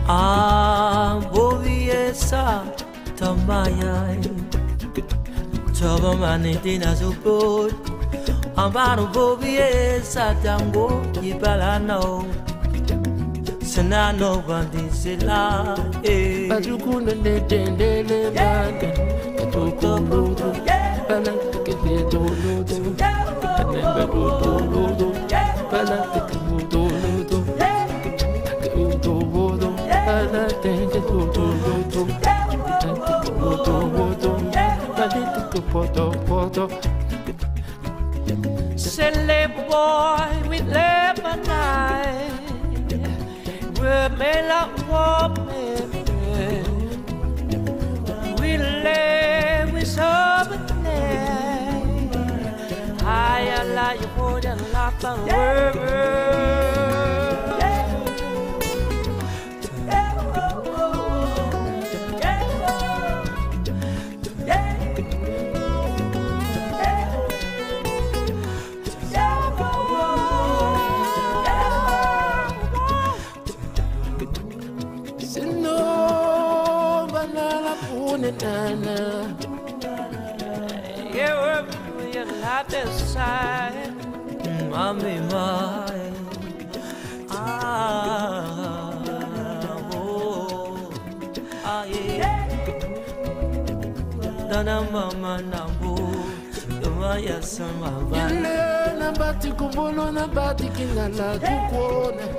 Ah, Boviesa, Tamaya, Tobamani Dina so good. Amaro Boviesa, Tango, Ibalano, Senano, Vandisila, eh. But you couldn't dele back and took a lodo, and I took it here to lodo, and never do, and I took a lodo, and I think it would do, Silly boy with Lebanon, Remela woman, we live with something. I like you more than laugh and worry. Side, mommy, my yeah. Dana mama nambu, Maya sama. Na bati kubolo na bati kinala tukona.